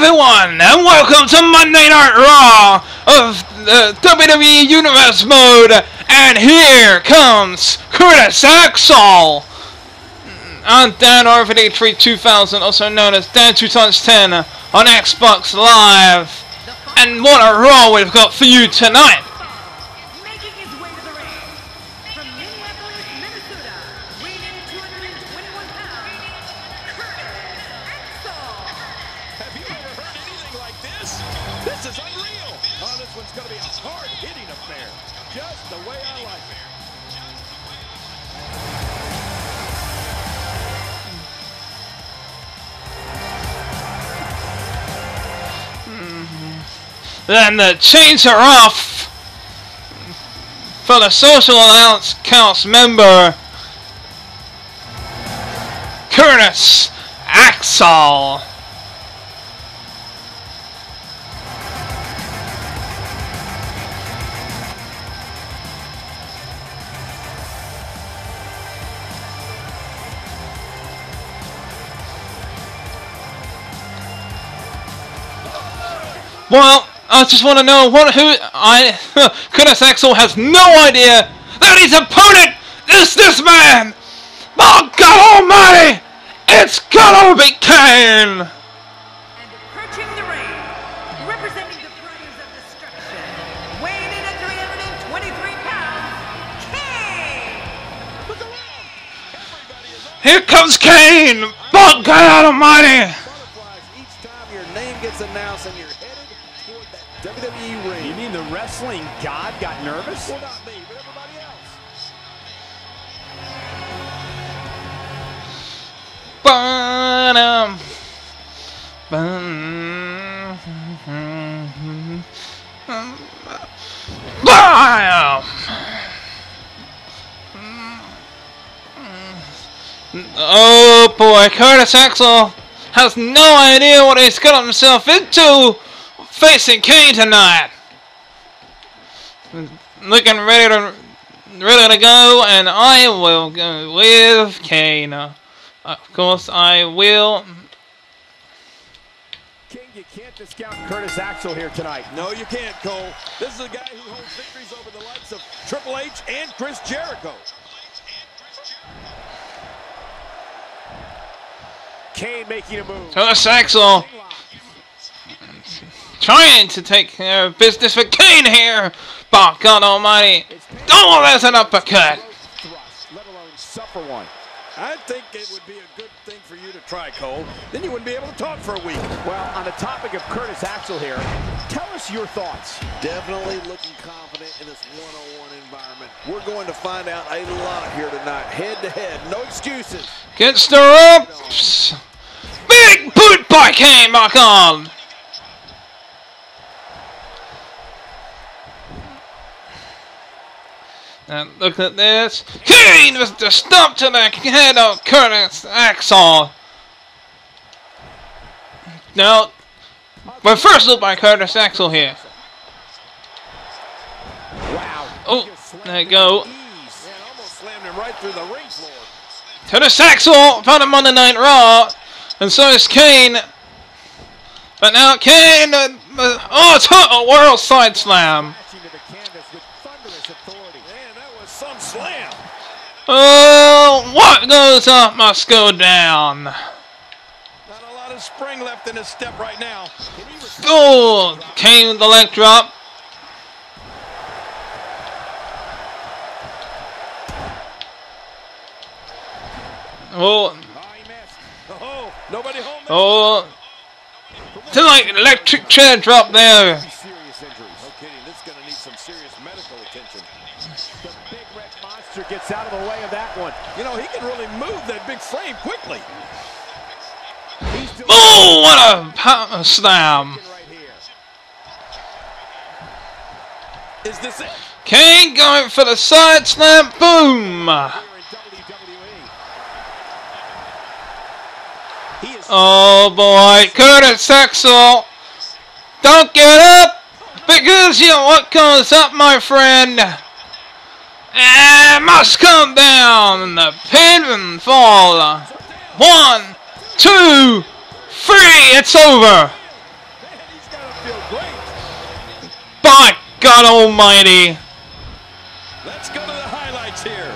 everyone, and welcome to Monday Night Raw of the WWE Universe mode. And here comes Curtis Axel. I'm Danrvdtree2000, also known as Dan210 on Xbox Live. And what a Raw we've got for you tonight. Making his way to the ring from Minneapolis, Minnesota, weighing 221 pounds, Curtis Axel. Have you ever heard anything like this? This is unreal. Oh, this one's going to be a hard-hitting affair, just the way I like it. Then the chains are off for the Social Outcast member, Curtis Axel. Well, I just want to know Curtis Axel has no idea that his opponent is this man! Oh God Almighty! It's gonna be Kane! And approaching the ring, representing the Brothers of Destruction, weighing in at 323 pounds, Kane! Look around. Everybody is on. Here comes Kane! Oh God Almighty! Butterflies each time your name gets announced and you're headed toward that WWE ring. You mean the wrestling god got nervous? Well, not me, but everybody else. Bam! Oh boy, Curtis Axel has no idea what he's got himself into facing Kane tonight. Looking ready to go, and I will go with Kane. Of course, I will. King, you can't discount Curtis Axel here tonight. No, you can't, Cole. This is a guy who holds victories over the likes of Triple H and Chris Jericho. Kane making a move. Curtis Axel trying to take care of business for Kane here. By God Almighty! Oh, there's an uppercut. Thrust, let alone suffer one. I think it would be a good thing for you to try, Cole. Then you wouldn't be able to talk for a week. Well, on the topic of Curtis Axel here, tell us your thoughts. Definitely looking confident in this one-on-one environment. We're going to find out a lot here tonight. Head-to-head, no excuses. Gets the ropes. Big boot by Kane, my God. And look at this. Kane was the stomp to the head of Curtis Axel. Now, reversal by Curtis Axel here. Wow. Oh, there you go. Man, almost slammed him right through the ring floor. Curtis Axel found him on the Monday Night Raw, and so is Kane. But now Kane, oh, it's a world side slam. Crashing to the canvas with thunderous authority. Man, that was some slam. Oh, what goes up must go down. Not a lot of spring left in his step right now. Oh, Kane with the leg drop. Oh, Oh, he missed. Oh, nobody home. oh, to like electric chair drop there. Serious injuries. No kidding, this is going to need some serious medical attention. The big red monster gets out of the way of that one. You know, he can really move that big frame quickly. He's doing Oh, what a power slam. right here. Is this it? Kane going for the side slam. Boom. Here in WWE. He is Oh boy, Curtis Axel. Don't get up, because you know what comes up, my friend. And must come down. The pinfall. 1, 2, 3. It's over. God almighty. Let's go to the highlights here.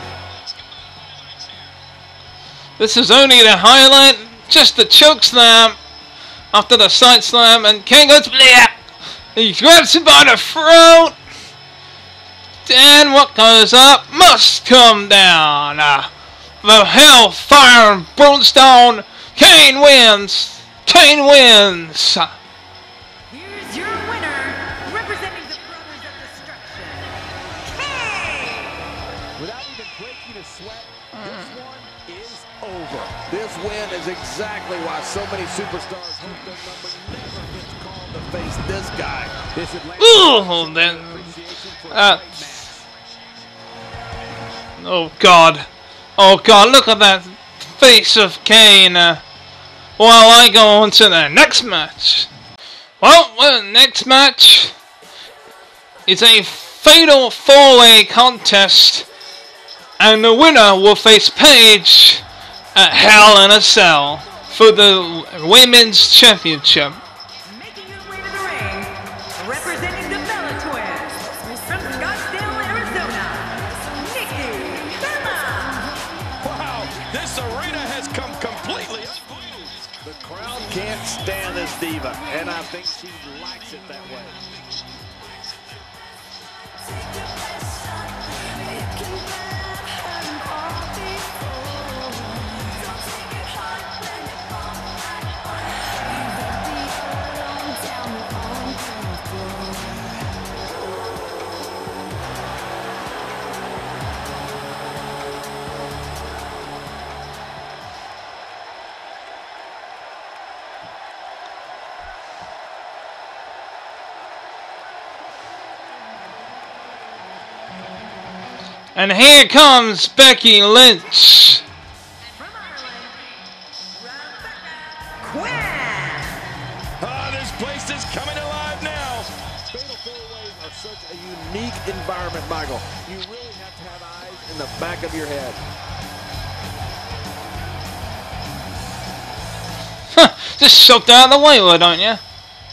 This is only the highlight. Just the choke slam after the side slam, and Kane goes bleh. He grabs him by the throat. And what goes up must come down. The hellfire and brimstone. Kane wins. Kane wins. Here's your winner, representing the Brothers of Destruction, Kane! Without even breaking a sweat, this one is over. This win is exactly why so many superstars hope their number never gets called to face this guy. This Atlanta Ooh, then. Oh God. Oh God, look at that face of Kane. While I go on to the next match. Well, the next match is a fatal four-way contest, and the winner will face Paige at Hell in a Cell for the Women's Championship. Making his way to the ring, representing the Bella Twins, from Scottsdale, Arizona, Nikki Bella! Wow, this arena has come completely unglued. The crowd can't stand this diva, and I think she likes it that way. And here comes Becky Lynch. From Ireland, Rebecca Quinn! Ah, this place is coming alive now. Fatal four-ways are such a unique environment, Michael. You really have to have eyes in the back of your head. Just shoved out of the way, why don't you?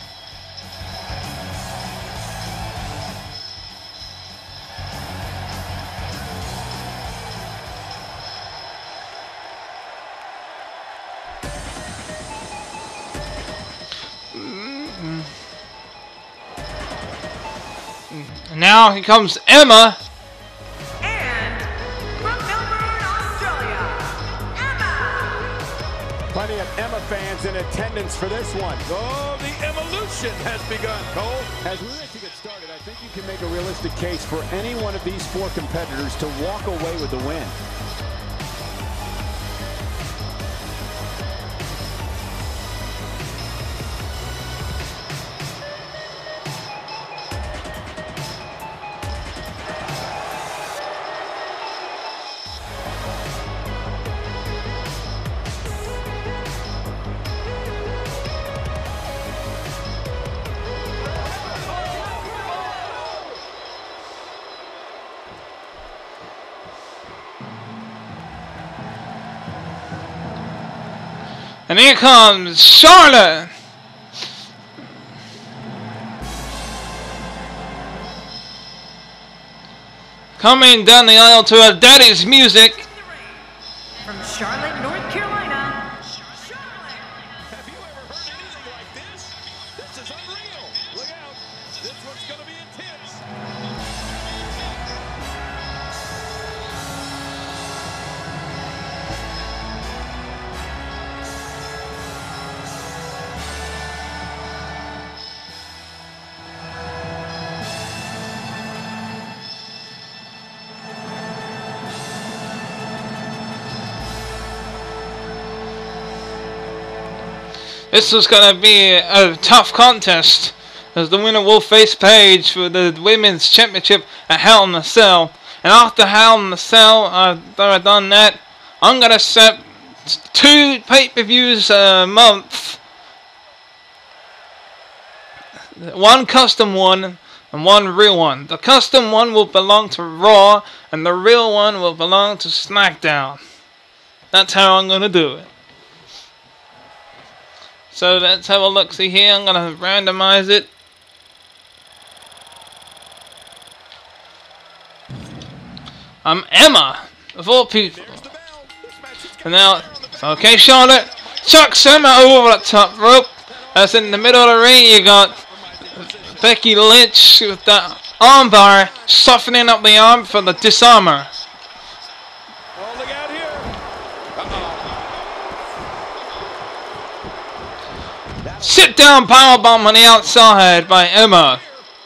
Now here comes Emma. And from Melbourne, Australia, Emma! Plenty of Emma fans in attendance for this one. Oh, the evolution has begun, Cole. As we like to get started, I think you can make a realistic case for any one of these four competitors to walk away with the win. And here comes Charlotte. Coming down the aisle to her daddy's music. From Charlotte, North Carolina, Charlotte! Have you ever heard anything like this? This is unreal. Look out. This one's going to be intense. This is going to be a tough contest, as the winner will face Paige for the Women's Championship at Hell in a Cell. And after Hell in a Cell, after I've done that, I'm going to set 2 pay-per-views a month. 1 custom one and 1 real one. The custom one will belong to Raw, and the real one will belong to SmackDown. That's how I'm going to do it. So let's have a look. See here, I'm going to randomize it. Emma, of all people. And now, okay, Charlotte chucks Emma over the top rope. As in the middle of the ring, you got Becky Lynch with that armbar, softening up the arm for the disarmer. Oh, look out here. Sit down powerbomb on the outside by Emma.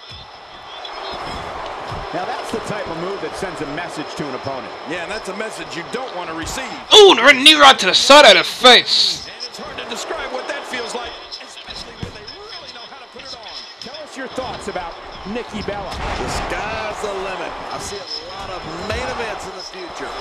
Now that's the type of move that sends a message to an opponent. Yeah, and that's a message you don't want to receive. Ooh, the knee right to the side of the face. And it's hard to describe what that feels like, especially when they really know how to put it on. Tell us your thoughts about Nikki Bella. The sky's the limit. I see a lot of main events in the future.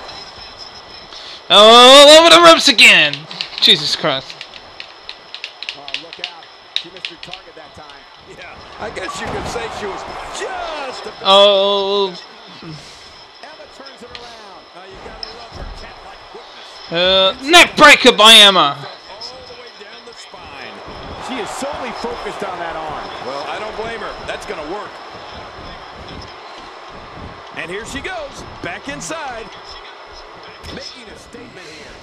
All over the ropes again. Jesus Christ. Oh, look out. She missed her target that time. Yeah, I guess you could say she was just a bit. Oh, Emma turns it around. Now you gotta love her cat-like quickness. neck breaker by Emma. All the way down the spine. She is solely focused on that arm. Well, I don't blame her. That's gonna work. And here she goes, back inside. Making a statement here.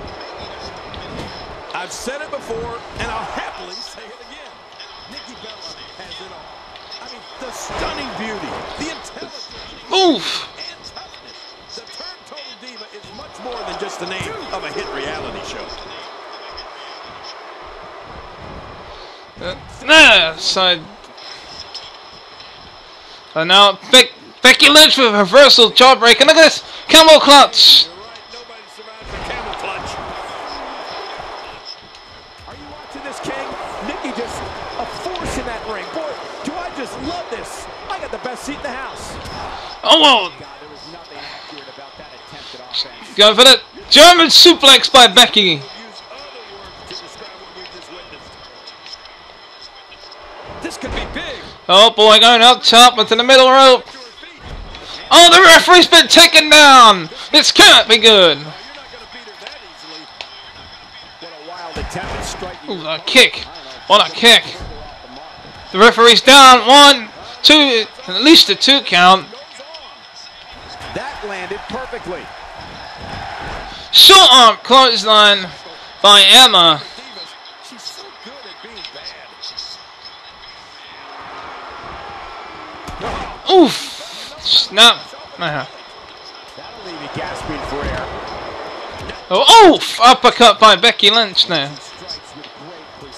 I've said it before, and I'll happily say it again. Nikki Bella has it all. I mean, the stunning beauty, the intelligence, Oof. and toughness. The term Total Diva is much more than just the name of a hit reality show. So now Becky Lynch with reversal jawbreaker. Look at this camel clutch. You're right, nobody survives a camel clutch. Are you watching this, King? Nikki just a force in that ring. Boy, do I just love this. I got the best seat in the house. Oh, well. God, there was nothing accurate about that attempt at offense. Go for the German suplex by Becky. Use other words to describe what we just witnessed. This could be big. Oh boy, going up top into the middle rope. Oh, the referee's been taken down. This can't be good. You're not gonna beat her that easily. What a wild attempt at striking. Ooh, a kick. What a kick. The referee's down. 1, 2, at least a 2 count. That landed perfectly. Short arm clothesline by Emma. Divas, she's so good at being bad. Oof. Snap. That'll leave you gasping for air. Oh, oof. Uppercut by Becky Lynch now. Strikes with great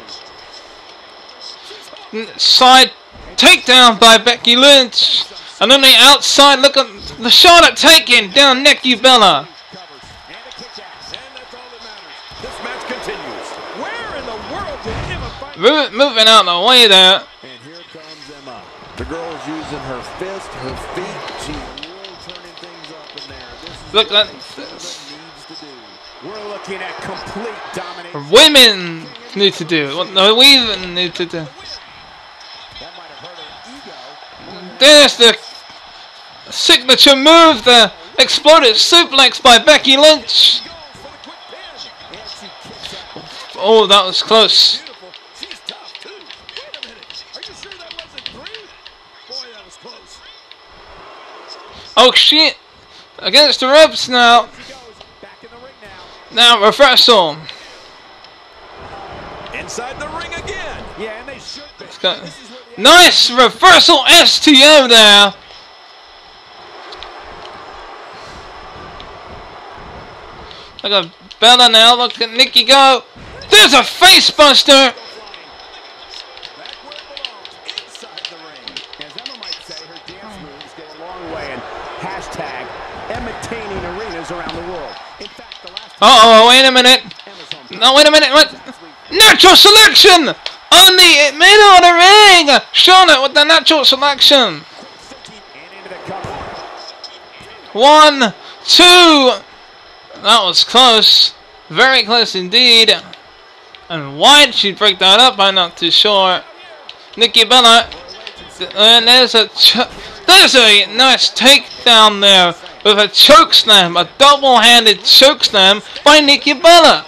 precision. Side takedown by Becky Lynch. And on the outside, look at the Charlotte taking down Nikki Bella. Covers. And a kick out. And that's all that matters. This match continues. Where in the world did Emma find? Moving out the way there. And here comes Emma. The girl's using her fist, her feet. She's really turning things up in there. This is Look what at a Charlotte needs to do. We're looking at complete domination. Women need to do what the women need to do. That might have hurt her ego. There's the signature move, the exploded suplex by Becky Lynch. And she kicks out. Oh, that was close. Beautiful. She's tough too. Wait a minute. Are you sure that wasn't 3? Boy, that was close. Oh shit! Against the ropes now. She goes. Back in the ring now. Now reversal. Inside the ring again. Yeah, and they should be. Nice reversal STO there. Look at Bella now. Look at Nikki go. There's a face buster. Back where it belongs. Inside the ring. As Emma might say, her dance moves go a long way and hashtag Emma-taining arenas around the world. In fact, the last Oh, wait a minute. Emma's on No, wait a minute. What? Natural selection on the middle of the ring. Charlotte with the natural selection. and into the cover. 1, 2. That was close. Very close indeed. And why did she break that up? I'm not too sure. Nikki Bella. And there's a nice takedown there with a choke slam, a double-handed choke slam by Nikki Bella.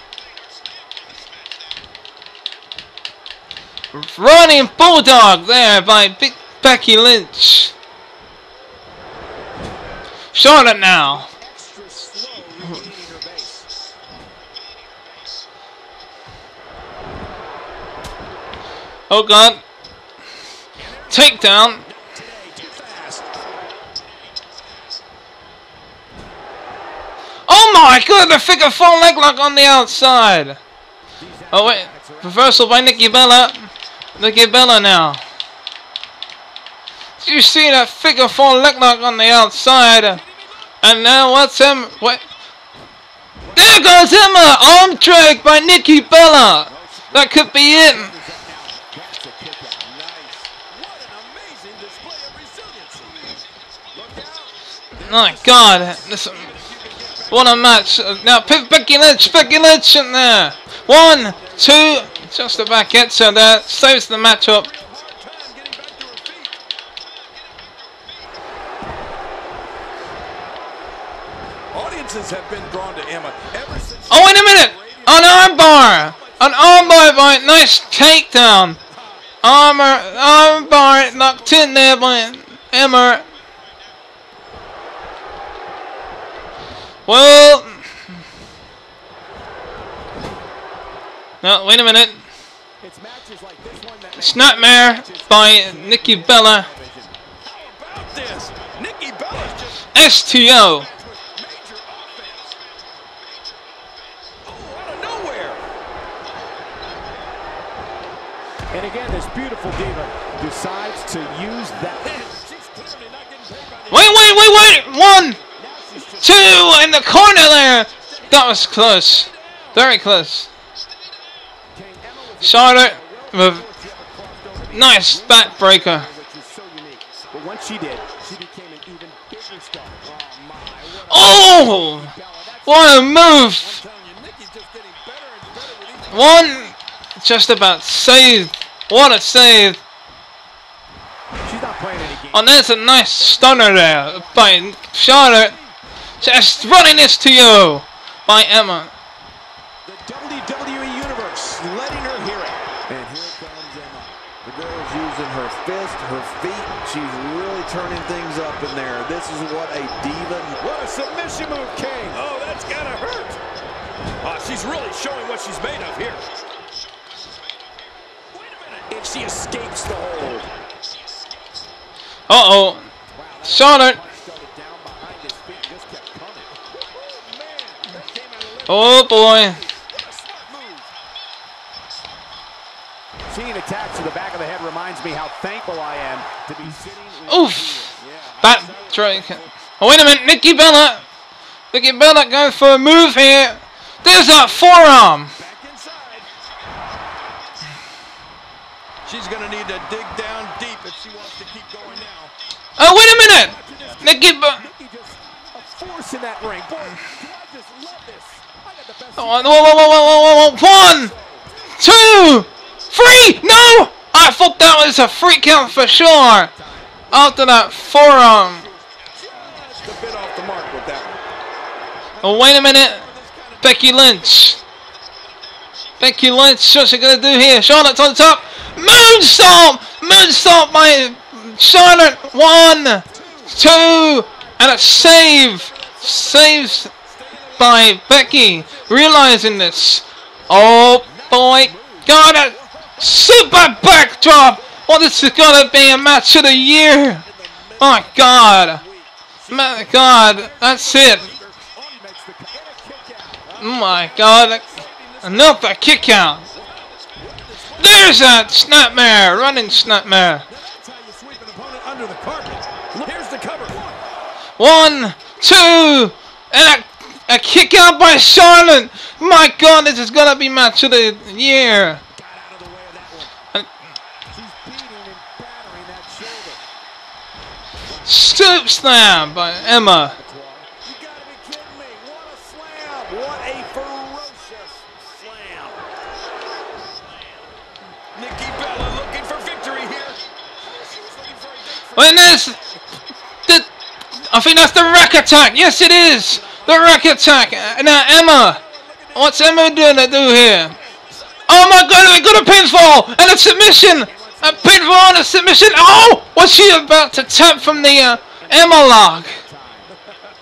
Running bulldog there by Becky Lynch. Charlotte now. Extra slow regaining her base. Oh God. Takedown. Today, too fast. Oh my God, the figure 4 leg lock on the outside. Oh wait, reversal by Nikki Bella. Nikki Bella now. Did you see that figure 4 leg lock on the outside? And now what's him? What? There goes Emma! Arm drag by Nikki Bella. That could be it. That's a kick out. Nice. What an amazing display of resiliency. Look out. My God, this what a match! Now Becky Lynch in there. 1, 2, just about gets her there, saves the matchup. Audiences have been drawn to Emma ever since. Oh wait a minute! An armbar! An armbar by nice takedown. Armbar knocked in there by Emma. Well, no, wait a minute. It's matches like this one that Snapmare by Nikki Bella. How about this? Nikki Bella's just STO. with major offense. Oh, out of nowhere. And again, this beautiful diva decides to use that. She's clearly not getting paid by the Wait! 1, 2 in the corner there. That was close. Very close. Charlotte with nice backbreaker. Which is so unique. But once she did, she became an even bigger star. Oh! What a move! telling you, Nikki's just getting better and better with each. 1 just about saved. What a save. She's not playing any games. Oh, there's a nice stunner there by Charlotte. Just running this to you by Emma. The WWE Universe letting her hear it. And here comes Emma. The girl's using her fist, her feet. She's really turning things up in there. This is what a diva. What a submission move, King. Oh, that's gotta hurt. She's really showing what she's made of here. Wait a minute. If she escapes the hold. Uh-oh. Charlotte. Oh boy. Seeing attacks to the back of the head reminds me how thankful I am to be sitting with Oof. Back drink. Oh, wait a minute. Nikki Bella. Nikki Bella going for a move here. There's that forearm. Back inside. She's gonna need to dig down deep if she wants to keep going now. Oh, wait a minute. Nikki Bella. Nikki just a force in that ring. Boy, do I just love this. I got the best. Whoa. 1, 2, 3. No! I thought that was a free count for sure. After that forearm. Just a bit off the mark with that one. Oh, wait a minute. Becky Lynch. Becky Lynch, what's she gonna do here? Charlotte's on the top. Moonsault! Moonsault by Charlotte. 1, 2, and a save. Saves by Becky. Realizing this. Oh boy. Got a super backdrop. Well, this is gonna be a match of the year. My God. My God. That's it. Oh my God. Another kick out. There's that snapmare. Running snapmare. That's how you sweep an opponent under the carpet. Here's the cover. 1, 2, and a kick out by Charlotte. My God, this is gonna be match of the year. Got out of the way of that one. She's beating and battering that shoulder. Scoop slam by Emma. You gotta be kidding me. What a slam. What a ferocious slam. Nikki Bella looking for victory here. When this, I think that's the rack attack. Yes, it is the rack attack. Now Emma, what's Emma doing to do here? Oh my God, we got a pinfall and a submission. A pinfall and a submission. Oh, was she about to tap from the Emma lock?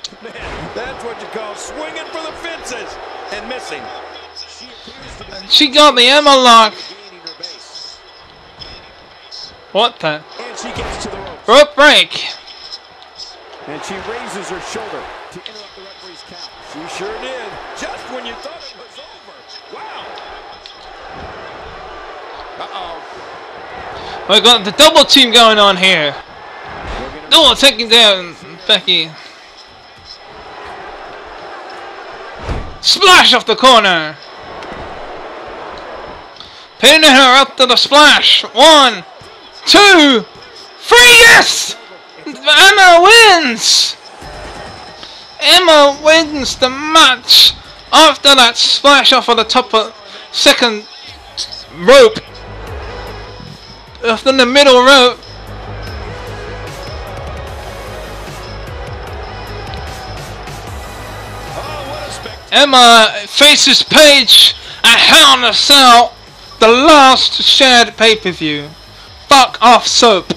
She got the Emma lock. Gaining her base. What the? And she gets to the ropes. Rope break. And she raises her shoulder to interrupt the referee's count. She sure did. Just when you thought it was over. Wow. Uh-oh. We got the double team going on here. Oh, taking down Becky. Splash off the corner. Pinning her up to the splash. 1, 2, 3. Yes! Emma wins. Emma wins the match after that splash off of the top of second rope. After the middle rope. Emma faces Paige at Hell in a Cell, the last shared pay-per-view. Fuck off, soap.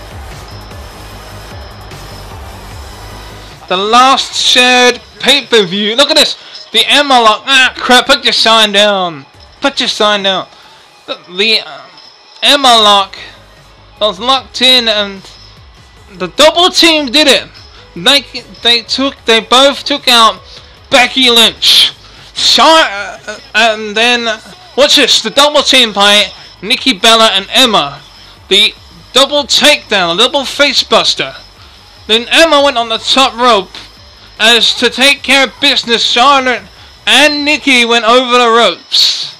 The last shared pay-per-view. Look at this. The Emma lock. Ah, crap. Put your sign down. Put your sign down. The Emma lock was locked in, and the double team did it. They both took out Becky Lynch. And then watch this. The double team by Nikki Bella and Emma. The double takedown, a double face buster. Then Emma went on the top rope as to take care of business. Charlotte and Nikki went over the ropes.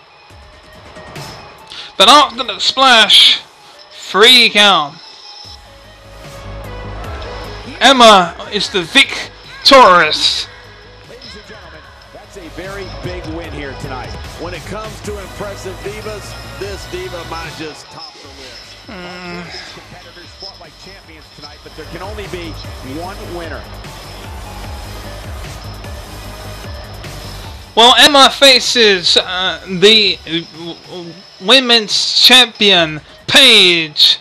But after the splash, 3 count. Emma is the victorious. Ladies and gentlemen, that's a very big win here tonight. When it comes to impressive divas, this diva might just top the list. These competitors fought like champions tonight, but there can only be one winner. Well, Emma faces the women's champion Paige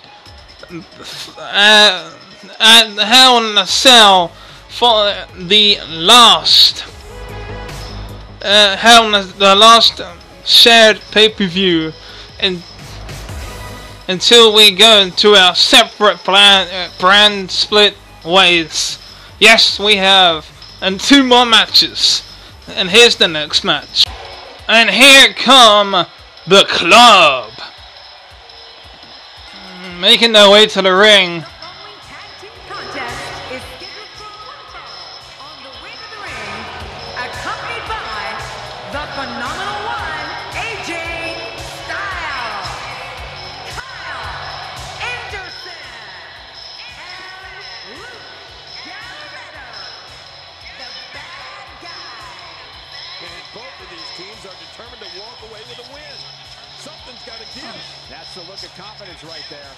at Hell in a Cell for the last the last shared pay-per-view, and until we go into our separate brand split ways. Yes, we have, and 2 more matches. And here's the next match. And here come the Club, making their way to the ring. The following tag team contest is scheduled for one fall on the way to the ring, accompanied by the phenomenal one, AJ Styles, Kyle Anderson, and Luke Gallardo, the bad guy. And both of these teams are determined to walk away with a win. Something's got to give. That's the look of confidence right there.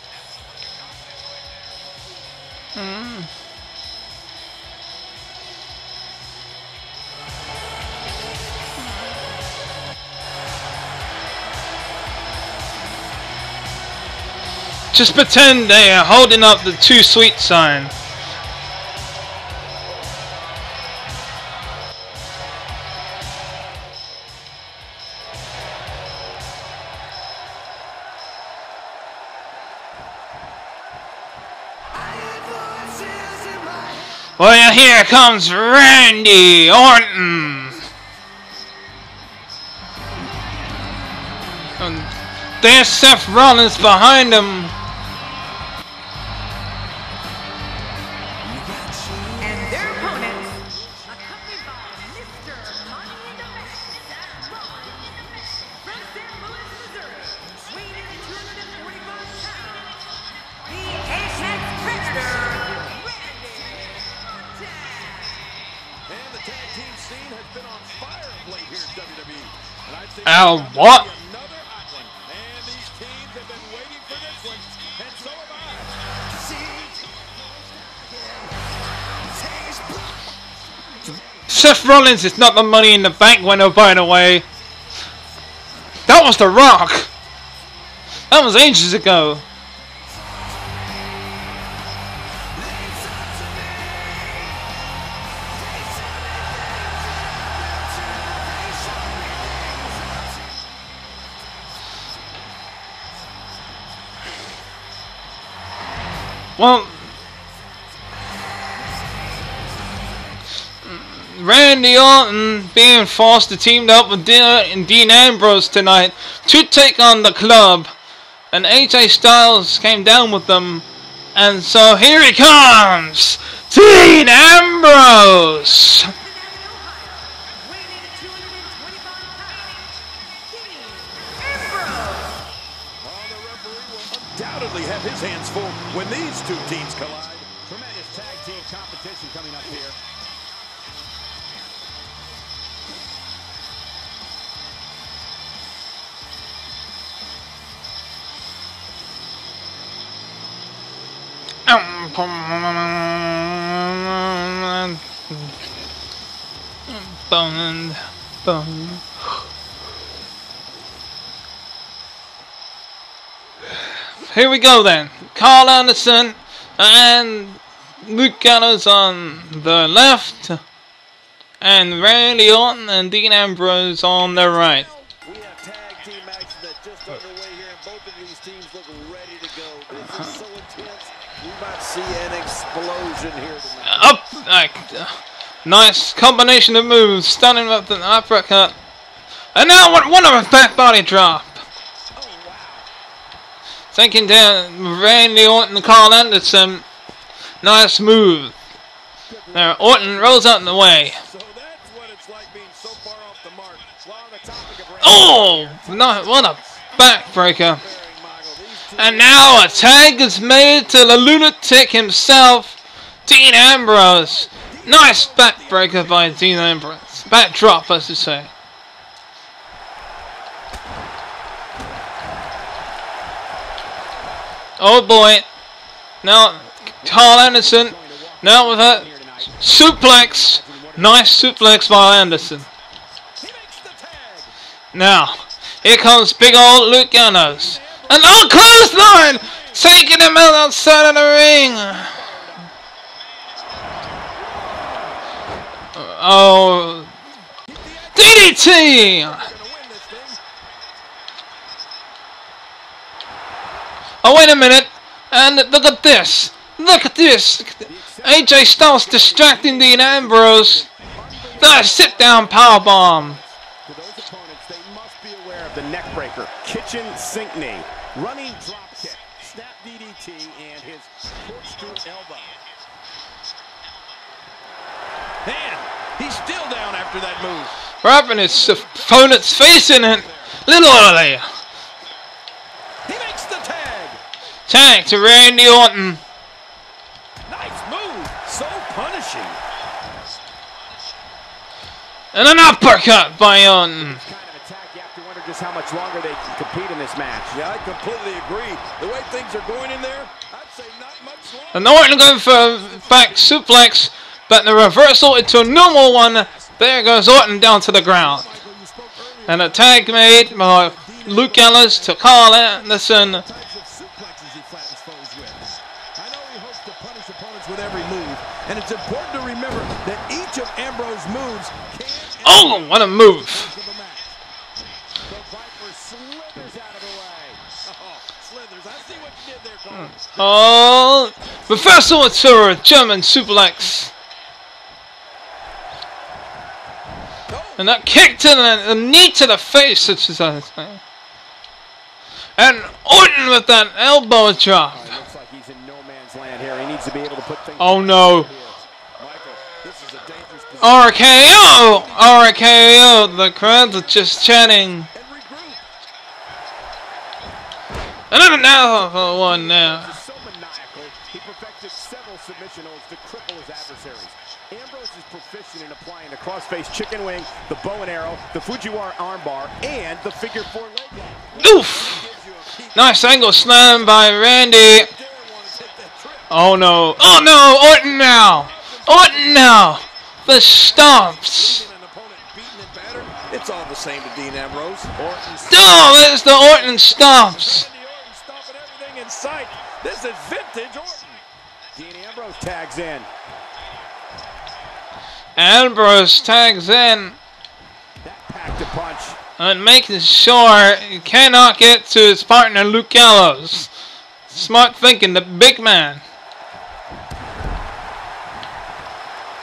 Just pretend they are holding up the "Too Sweet" sign. Well, here comes Randy Orton. And there's Seth Rollins behind him. And their opponents, accompanied by Mr. Money in the Bank, Seth Rollins, from St. Louis, Missouri, weighing in 245 pounds, the Apex Predator, Randy Orton. And the tag team scene has been on fire of late here at WWE. And I'd say Ow, it's what? gonna be another hot one. And these teams have been waiting for this one. And so have I. Seth Rollins is not the Money in the Bank winner, by the way. That was The Rock. That was ages ago. Well, Randy Orton being forced to team up with Dean Ambrose tonight to take on the club, and AJ Styles came down with them, and so here he comes, Dean Ambrose. Undoubtedly have his hands full when these two teams collide. Tremendous tag team competition coming up here. Here we go then. Carl Anderson and Luke Gallows on the left, and Randy Orton and Dean Ambrose on the right. We have tag team matches that just underway here, and both of these teams look ready to go. This is so intense. We might see an explosion here tonight. Nice combination of moves, stunning with an uppercut, and now one of a back body drop. Taking down Randy Orton and Carl Anderson. Nice move. Now Orton rolls out in the way. So that's what it's like being so far off the mark. While on the topic of Oh, no, what a backbreaker. And now a tag is made to the lunatic himself, Dean Ambrose. Nice backbreaker by Dean Ambrose. Backdrop, I should say. Oh boy. Now, Carl Anderson. Now with a suplex. Nice suplex by Anderson. Now, here comes big old Luke Gallows. And oh, clothesline! Taking him out outside of the ring. Oh. DDT! Oh, wait a minute. And look at this. Look at this. AJ Styles distracting Dean Ambrose. The sit-down powerbomb. For those opponents, they must be aware of the neck breaker, kitchen sink knee, running drop kick, snap DDT, and his corkscrew elbow. Man, he's still down after that move. Wrapping his opponent's face in it. Literally. He makes the tag. Tag to Randy Orton. Nice move. So punishing. And an uppercut by Orton. Kind of attack, you have to wonder just how much longer they can compete in this match. Yeah, I completely agree. The way things are going in there, I'd say not much longer. And Orton going for a back suplex, but the reversal into a normal one. There goes Orton down to the ground. And a tag made by Luke Gallows to Carl Anderson. I know he hopes to punish opponents with every move, and it's important to remember that each of Ambrose's moves can. Oh, what a move! Oh, reversal to a German suplex. And that kick to the knee to the face, such as I say. And Orton with that elbow drop. Looks like he's in no man's land here. He needs to be able to put things. Oh no. Michael, this is a dangerous position. RKO! RKO! The crowd are just chanting. And now one now. So maniacal, he perfected several submission holds to cripple his adversaries. Ambrose is proficient in applying the crossface chicken wing, the bow and arrow, the Fujiwara armbar, and the figure four leg lock. Oof! Nice angle slam by Randy. Oh no. Oh no! Orton now! Orton now! The stomps! It's all the same to Dean Ambrose. Oh, there's the Orton stomps! Stomping everything in sight. This is vintage Orton. Dean Ambrose tags in. Ambrose tags in That packed a punch. and making sure he cannot get to his partner Luke Gallows. Smart thinking, the big man.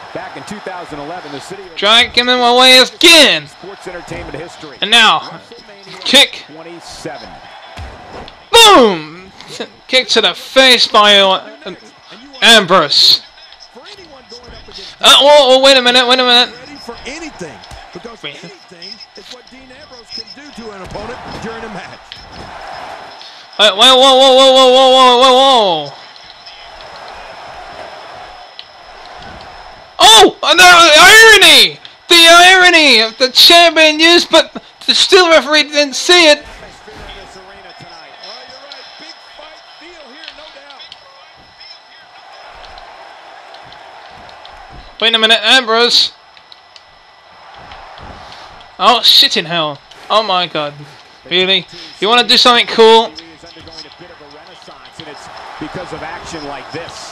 Back in 2011, the city Dragging him away again. sports entertainment history. And now, kick. 27. Boom! Kick to the face by Ambrose. Oh, wait a minute, wait a minute. Ready for anything, because anything is what Dean Ambrose can do to an opponent during a match. Whoa, whoa, whoa, whoa, whoa, whoa, whoa, whoa, whoa. Oh, the irony! The irony of the champion used, but the steel referee didn't see it. Wait a minute, Ambrose. Oh, shit in hell. Oh my god. Really? You want to do something cool? Because of action like this.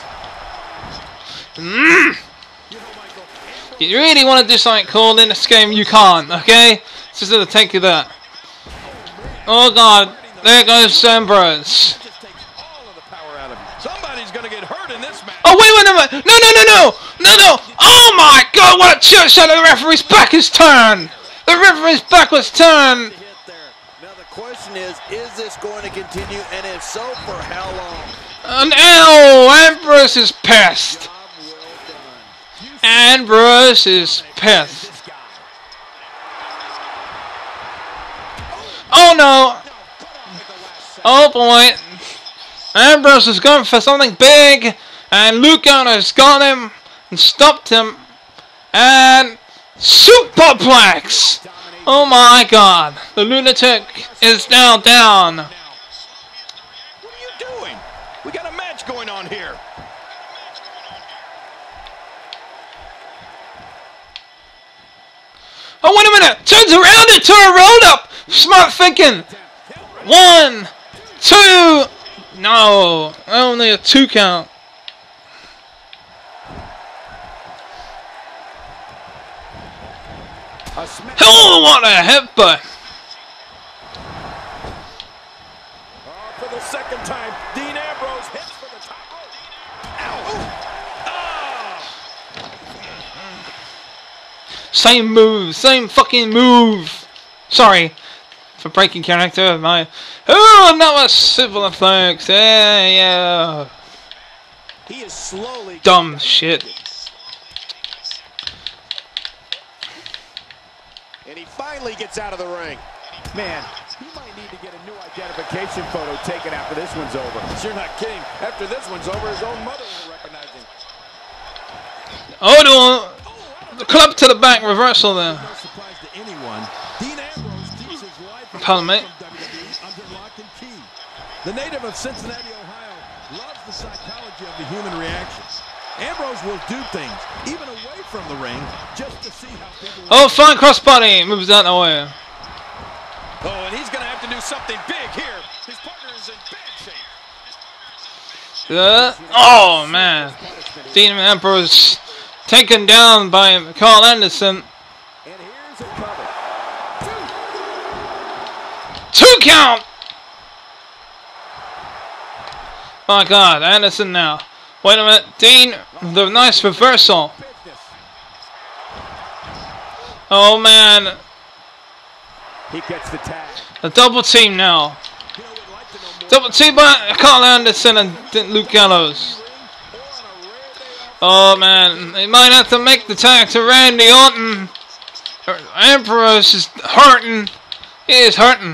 You really want to do something cool in this game? You can't, okay? It's just gonna take you that. Oh god, there goes Ambrose. Somebody's gonna get hurt in this match. Oh wait a minute! No, no, no, no, no, no! Oh my god! What a church shot! The referee's back is turned. The referee's back was turned. Now the question is this going to continue, and if so, for how long? And ow! Ambrose is pissed. Ambrose is pissed. Oh no! Oh boy! Ambrose is going for something big, and Luke has got him and stopped him, and superplex! Oh my god! The lunatic is now down. What are you doing? We got a match going on here. Oh wait a minute! Turns around into a roll up! Smart thinking! 1, 2... No! Only a 2 count. Oh, what a headbutt! For the second time, Dean Ambrose hits for the top rope. Ow! Same move, same fucking move. Sorry for breaking character of my. Oh, another civil effects. Yeah. He is slowly Dumb shit. And he finally gets out of the ring. Man, he might need to get a new identification photo taken after this one's over. You're not kidding. After this one's over, his own mother will recognize him. Oh no! The club to the back reversal there. No surprise to anyone. Dean Ambrose keeps his life Pardon me. from WWE under lock and key. The native of Cincinnati, Ohio, loves the psychology of the human reaction. Ambrose will do things, even away from the ring, just to see how people... Oh, fine crossbody moves out of the way. Oh, and he's going to have to do something big here. His partner is in bad shape. Oh man, Dean Ambrose taken down by Carl Anderson. And here's a cover. 2 count. My God, Anderson now. Wait a minute, Dean, the nice reversal. Oh man, He gets the tag. a double team now. Double team by Carl Anderson and Luke Gallows. Oh man, they might have to make the tag to Randy Orton. Ambrose is hurting. He is hurting.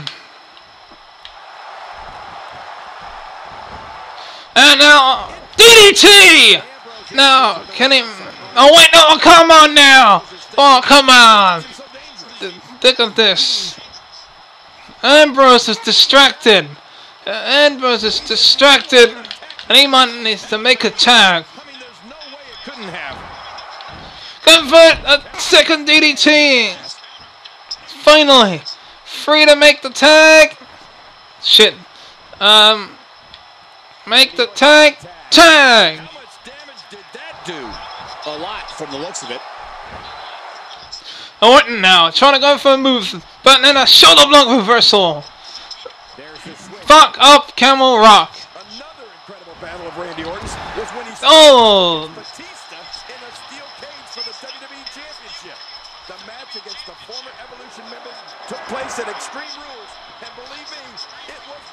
And now DDT. Now can he? Oh wait, no! Come on now! Oh come on! Look at this. Ambrose is distracted. Ambrose is distracted, and he might need to make a tag. I mean, there's no way it couldn't have. Convert a second DDT. Finally, free to make the tag. Shit. Make the tag. Tag. How much damage did that do? A lot from the looks of it. Orton now trying to go for a move, but then a shoulder block reversal. Fuck up Camel Rock. Another incredible battle of Randy Orton's was when he Oh. Batista in a steel cage for place at Extreme Rules, and believe me, it was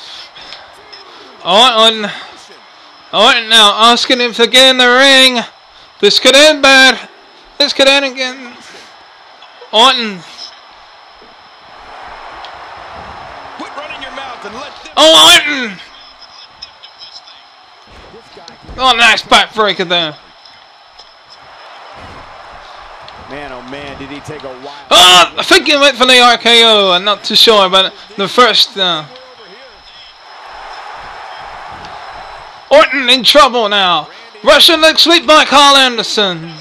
brutal. Orton now asking him to get in the ring. This could end bad. This could end again. Orton. Quit running your mouth and let them. Oh, Orton! Oh, nice backbreaker there. Man, oh man, did he take a while. Oh, I think he went for the RKO. I'm not too sure, but the first. Orton in trouble now. Russian leg sweep by Carl Anderson.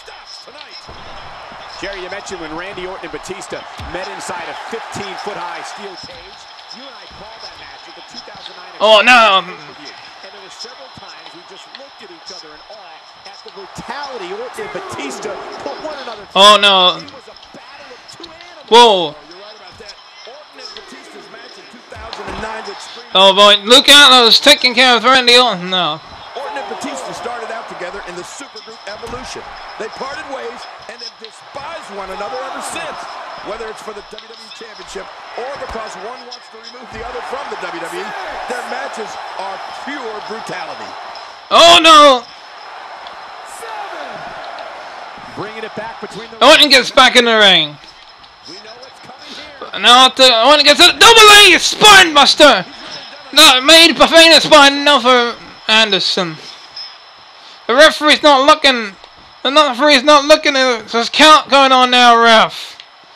Jerry, you mentioned when Randy Orton and Batista met inside a 15-foot-high steel cage. You and I called that match at the 2009. Oh, no. And there were several times we just looked at each other in awe at the brutality Orton and Batista put one another through. Oh, no. It was a battle of two animals. Whoa. You're right about that. Orton and Batista's match in 2009 with Extreme. Oh, boy. Look out. I was taking care of Randy Orton now. Orton and Batista started out together in the supergroup Evolution. They parted ways and have despised one another ever since. Whether it's for the WWE Championship or because one wants to remove the other from the WWE, their matches are pure brutality. Oh, no. Bringing it back between the... Orton gets back in the ring. We know what's coming here. Now Orton gets a double A spine buster. No, made famous by another Anderson. The referee's not looking. The referee's not looking. There's count going on now, ref.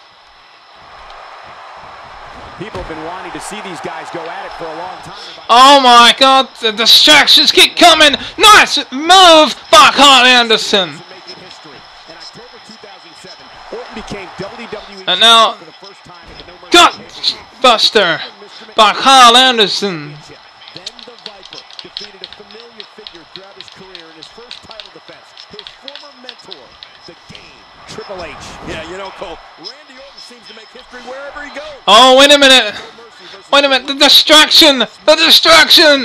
People have been wanting to see these guys go at it for a long time. Oh my God! The distractions keep coming. Nice move by Carl Anderson. In October 2007, Orton became WWE And now, for the first time at the No Mercy gut Championship. buster by Carl Anderson. Then the Viper defeated a familiar figure throughout his career in his first title defense. His former mentor, the Game, Triple H. Yeah, you know, Cole, Randy Orton seems to make history wherever he goes. Oh, wait a minute. Wait a minute. The distraction. The distraction.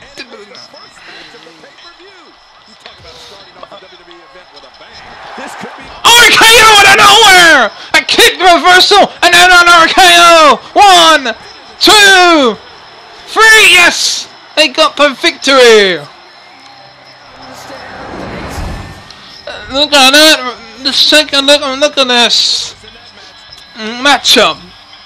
RKO out of nowhere! A kick reversal and then an RKO! 1, 2, 3, yes! They got the victory! Look at that! The second look at this matchup.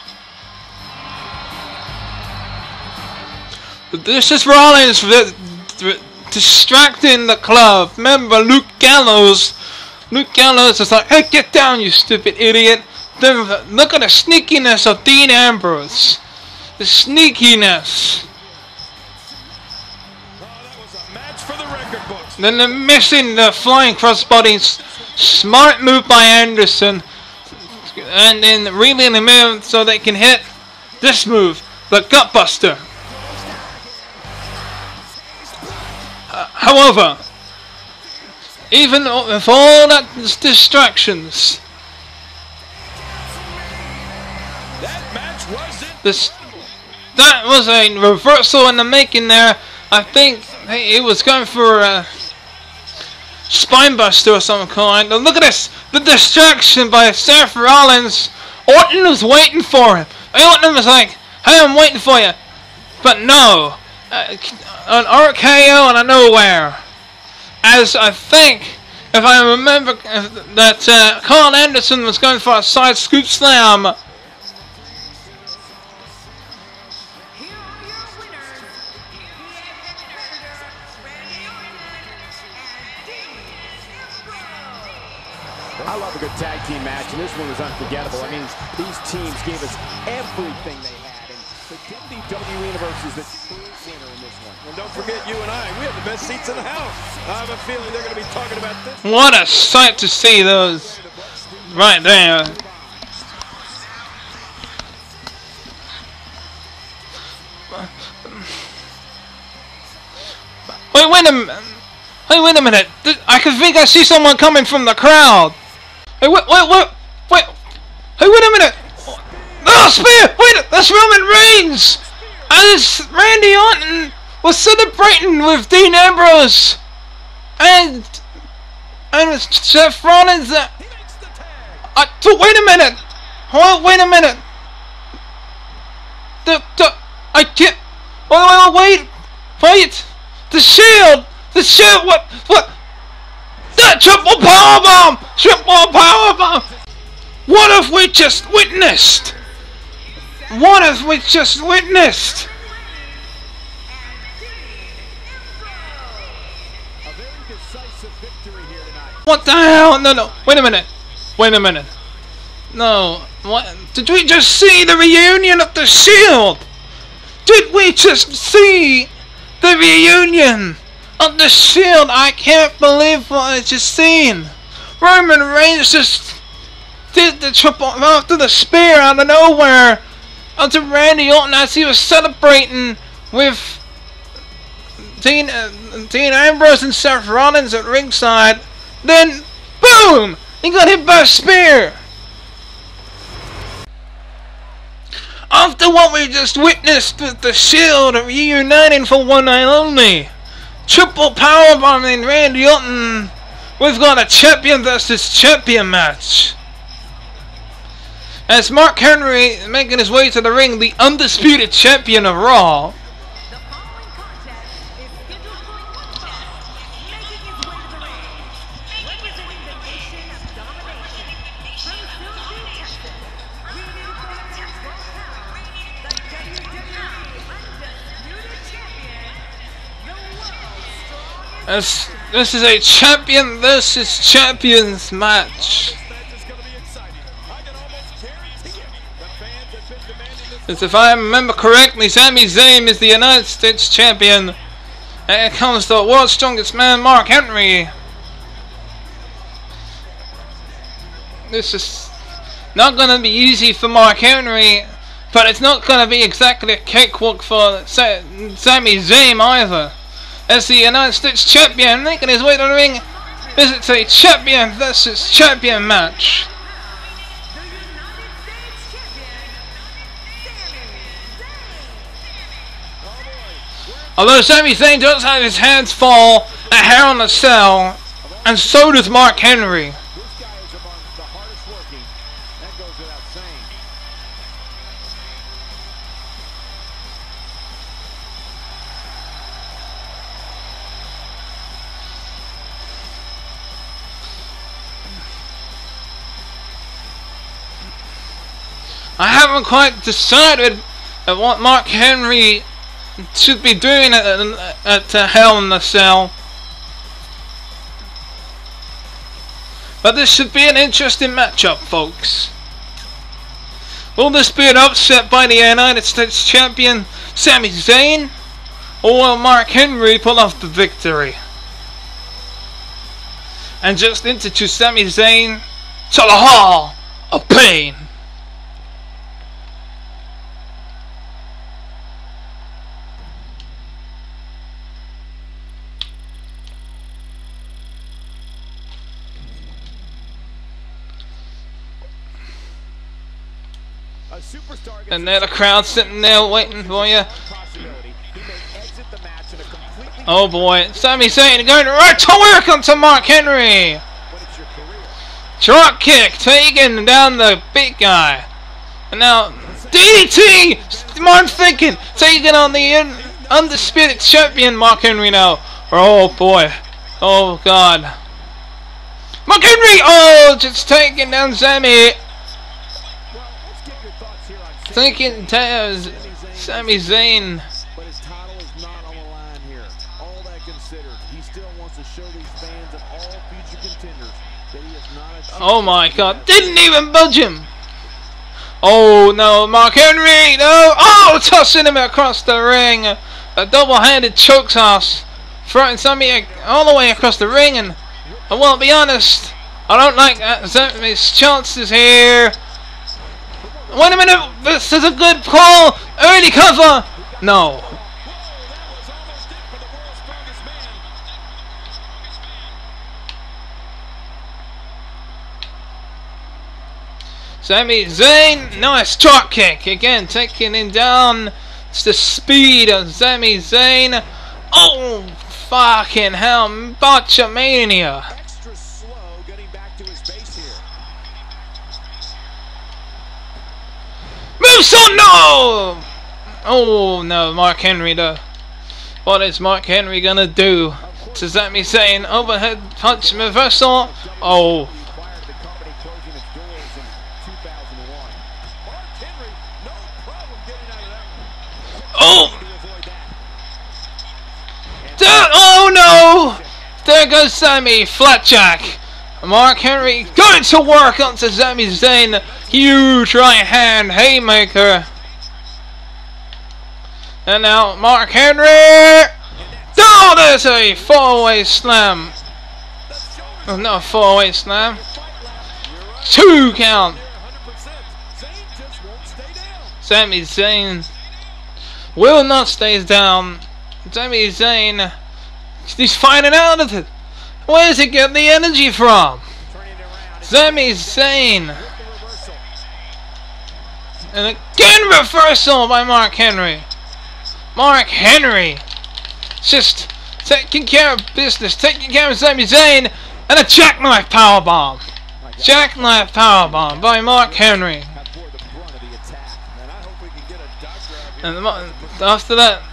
This is Rollins distracting the club. Remember Luke Gallows. Luke Gallows is like, hey, get down, you stupid idiot. Then look at the sneakiness of Dean Ambrose. The sneakiness. Then they're missing the flying crossbody. Smart move by Anderson. And then really in the middle so they can hit this move, the Gutbuster. However, even with all that distractions, that was a reversal in the making there. I think he was going for a spinebuster or some kind. And look at this, the distraction by Seth Rollins. Orton was waiting for him. Orton was like, hey, I'm waiting for you. But no, an RKO out of nowhere. As I think, if I remember, that Carl Anderson was going for a side scoop slam. Here are your winners, PA competitor Randy Orton and Dean Ambrose. I love a good tag team match, and this one was unforgettable. I mean, these teams gave us everything they had, and the WWE Universe is the true winner in this one. And don't forget, you and I, we have the best seats in the house. I have a feeling they're going to be talking about this. What a sight to see those right there. Wait a minute. I can think I see someone coming from the crowd. Hey, wait. Hey, wait a minute. Oh, spear! Wait, that's Roman Reigns! As Randy Orton was celebrating with Dean Ambrose and Seth Rollins. Wait a minute. I can't. Wait. The Shield. What? That triple powerbomb. What have we just witnessed? What the hell? No. Wait a minute. No. What? Did we just see the reunion of the Shield? Did we just see the reunion of the Shield? I can't believe what I just seen. Roman Reigns just did the triple after the spear out of nowhere onto Randy Orton as he was celebrating with Dean Ambrose and Seth Rollins at ringside. Then, boom! He got hit by a spear. After what we just witnessed with the Shield reuniting for one night only, triple powerbombing Randy Orton, we've got a champion versus champion match. As Mark Henry making his way to the ring, the undisputed champion of Raw. The following contest is scheduled for one match, making his way to the ring, representing the nation of domination, from Silsbee, Texas, weighing in at 212 pounds, the WWE Undisputed Champion, the world's strongest. This is a champion versus champions match. As if I remember correctly, Sami Zayn is the United States champion. And here comes the world's strongest man, Mark Henry. This is not going to be easy for Mark Henry, but it's not going to be exactly a cakewalk for Sami Zayn either. As the United States champion making his way to the ring, visits a champion versus champion match. Although Sami Zayn does have his hands full at Hell in a Cell, and so does Mark Henry. This guy is among the hardest working. That goes without saying. I haven't quite decided what Mark Henry should be doing at Hell in a Cell. But this should be an interesting matchup, folks. Will this be an upset by the United States champion Sami Zayn? Or will Mark Henry pull off the victory? And just introduce Sami Zayn to the Hall of Pain. And there the crowd sitting there waiting for you. Oh boy, Sami Zayn going right to work onto Mark Henry. Drop kick taking down the big guy. And now DDT, I'm thinking, taking on the undisputed champion Mark Henry now. Oh boy, oh god. Mark Henry, oh, just taking down Sami. Thinking Sami Zayn. But his title is not on the line here. All that considered, he still wants to show these fans and all future contenders that he is not a champion. Oh my god, didn't even budge him. Oh no, Mark Henry, no. Oh, tossing him across the ring. A double-handed choke toss. Throwing Sami all the way across the ring. And I won't be honest, I don't like Sami's chances here. Wait a minute, this is a good call. Early cover. No. Sami Zayn, nice drop kick. Again, taking him down. It's the speed of Sami Zayn. Oh, fucking hell, Botchamania. Extra slow getting back to his base here. Moonsault, no! Oh no, Mark Henry though. What is Mark Henry gonna do to Sami Zayn? Overhead punch reversal. Oh. Oh! Oh no! There goes Sami. Flatjack. Mark Henry going to work onto Sami Zayn. Huge right hand haymaker. And now Mark Henry. Oh, there's a four-way slam. Oh, not a four-way slam. 2 count. Sami Zayn will not stay down. Sami Zayn, he's finding out of it. Where does he get the energy from? Sami Zayn. And again reversal by Mark Henry. Mark Henry just taking care of business, taking care of Sami Zayn, and a jackknife powerbomb. Jackknife powerbomb by Mark Henry. And after that,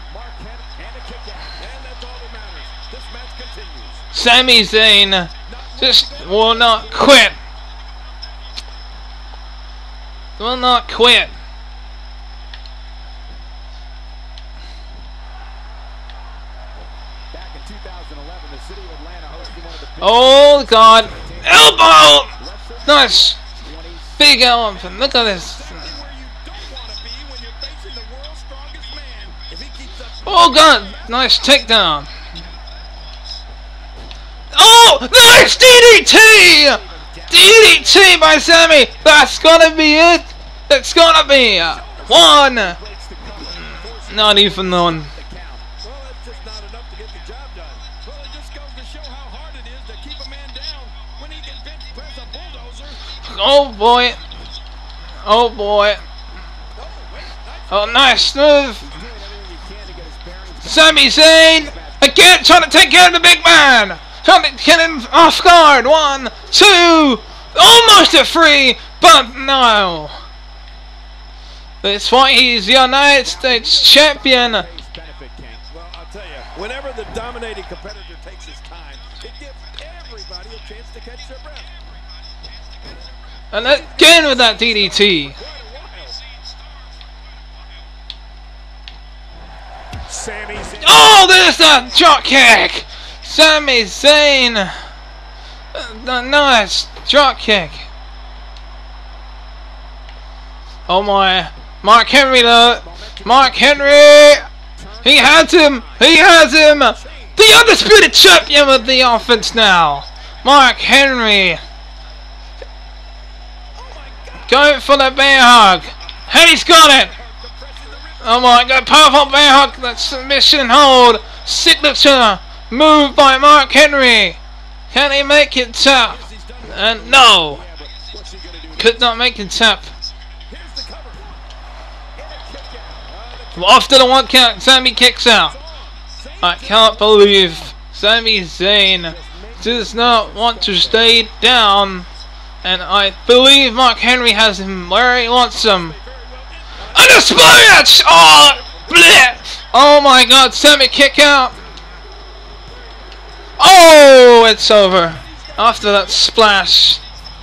Sami Zayn just will not quit. Will not quit. Oh God! Elbow! Nice! Big elbow. Look at this. Oh God! Nice takedown. Oh! Nice DDT! DDT by Sami! That's gonna be it! That's gonna be one! Not even one. Oh boy! Oh boy! Oh, nice move! Sami Zayn again trying to take care of the big man! Trying to get him off guard! 1, 2, almost a 3, but no! That's why he's the United States champion! Well, I'll tell you, whenever the dominating competitor takes his time, it gives everybody a chance to catch their breath. And again with that DDT. Oh, there's that drop kick. Sami Zayn. Nice drop kick. Oh my. Mark Henry though. Mark Henry. He has him. He has him. The undisputed champion with the offense now. Mark Henry. Going for the bear hug. And he's got it. Oh my God. Powerful bear hug. That submission hold. Signature move by Mark Henry. Can he make it tap? And no. Could not make it tap. After the 1 count, Sami kicks out. I can't believe Sami Zayn does not want to stay down. And I believe Mark Henry has him where he wants him. And a splash! Oh, bleh! Oh my God, Sami kick out. Oh, it's over. After that splash.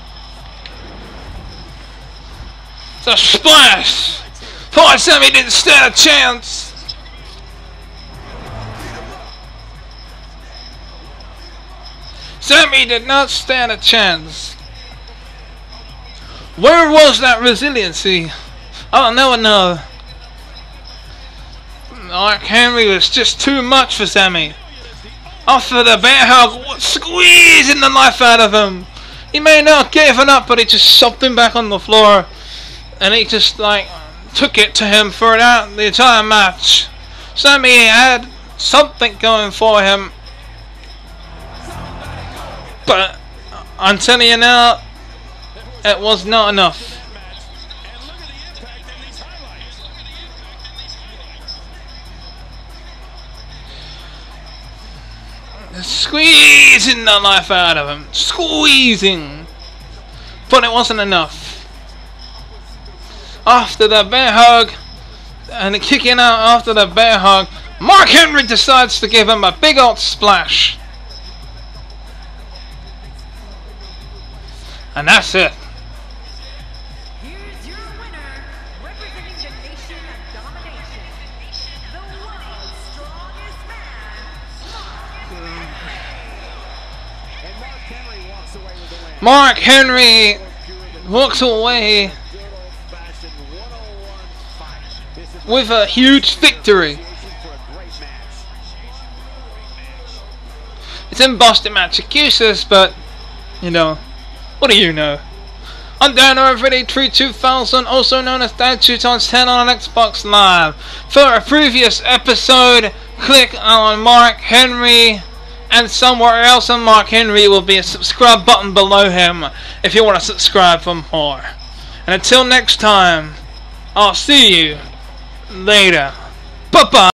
The splash! Poor Sami didn't stand a chance. Sami did not stand a chance. Where was that resiliency? I'll never know. Mark Henry was just too much for Sami. After the bear hug, squeezing the life out of him. He may not have given up, but he just shoved him back on the floor. And he just like took it to him for the entire match. Sami had something going for him. But I'm telling you now, it was not enough. Squeezing the life out of him. Squeezing. But it wasn't enough. After the bear hug, and kicking out after the bear hug, Mark Henry decides to give him a big old splash. And that's it. Here's your winner, representing the nation of domination, the world's strongest man, And Mark Henry walks away with the win. Mark Henry walks away Good old-fashioned 101 fight. This is with a huge victory. for a great match. It's in Boston, Massachusetts, but, you know, what do you know? I'm Danrvdtree2000, also known as Dan2x10 on Xbox Live. For a previous episode, click on Mark Henry, and somewhere else on Mark Henry will be a subscribe button below him if you want to subscribe for more. And until next time, I'll see you later. Bye-bye.